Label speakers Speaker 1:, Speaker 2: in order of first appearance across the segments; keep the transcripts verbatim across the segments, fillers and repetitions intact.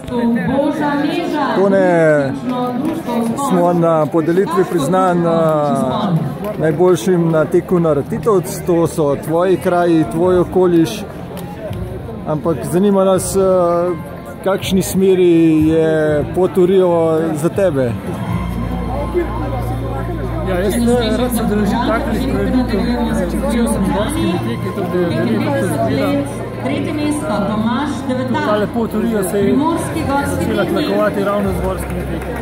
Speaker 1: Tone smo na podelitvi priznan najboljšim na teku na Ratitovec, to so tvoji kraji, tvoj okoliš, ampak zanima nas, kakšni smeri je pot v Rio za tebe?
Speaker 2: Ja, jaz rad se držim takih prireditev, začel sem z gorskimi teki, tako da je veliko to zgleda.
Speaker 3: Tretje mesto, Tomaž Devetak.
Speaker 2: Tale pot v Rio se je začela tlakovati ravno z gorskimi teki.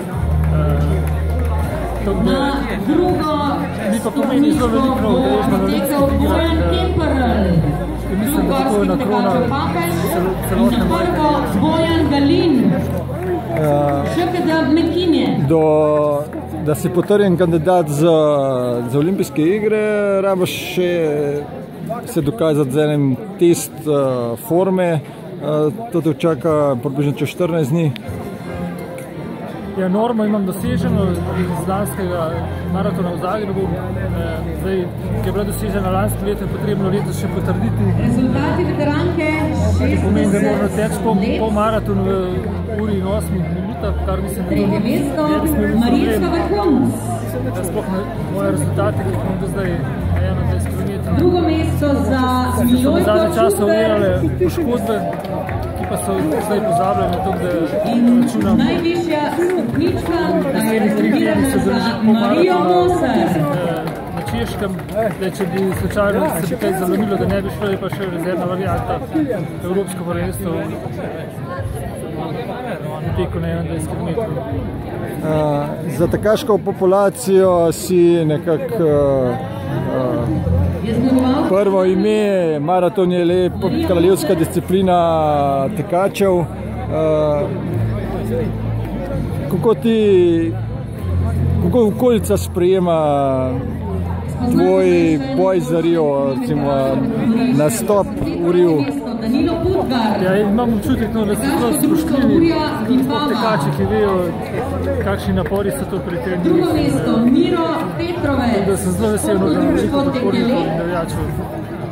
Speaker 3: Na drugo stopničko bo potekal Bojan Kemperl, drugo Stipe Kačo Papež in na prvo Bojan Galin. Še kada Mekinje.
Speaker 1: Da si potrjen kandidat za, za olimpijske igre, rabaš še se dokazati z enim test uh, forme. Uh, to te čaka približno čez štirinajst dni.
Speaker 2: Ja, normo imam doseženo iz lanskega maratona v Zagrebu. Zdaj, ki je bila dosežena lansko leto, je potrebno letos še potrditi.
Speaker 3: Rezultati veteranke šestdeset.
Speaker 2: To pomeni, da moramo teči po, po maratonu v uri in osmih minutah, kar mislim, da
Speaker 3: Tretje mesto, Marijska Vrhunc.
Speaker 2: Sploh moje rezultate, ki imam do zdaj enaindvajset kilometrov.
Speaker 3: Drugo mesto za Milojko Čufer.
Speaker 2: Zadnje čase ujele poškodbe, ki pa so zdaj pozabljene, tako da računam.
Speaker 3: Najvišja stopnička
Speaker 2: za
Speaker 3: Marijo Moser.
Speaker 2: Na Češkem, da če bi slučajno se bi kaj zalomilo, da ne bi šlo, je pa še rezervna varianta Evropsko prvenstvo na teku na enaindvajset kilometrov.
Speaker 1: Uh, za tekaško populacijo si nekako uh, prvo ime, maraton je le kraljevska disciplina tekačev. Uh, kako ti, kako okolica sprejema tvoj boj za Rio, recimo nastop v Riu?
Speaker 2: Ja, imam občutek, no, da so zelo spoštljivi tekači, ki vejo, kakšni napori so to pri tem.
Speaker 3: Drugo mesto, Miro Petrovec.
Speaker 2: Da sem zelo vesel, da veliko podpornikov in navijačev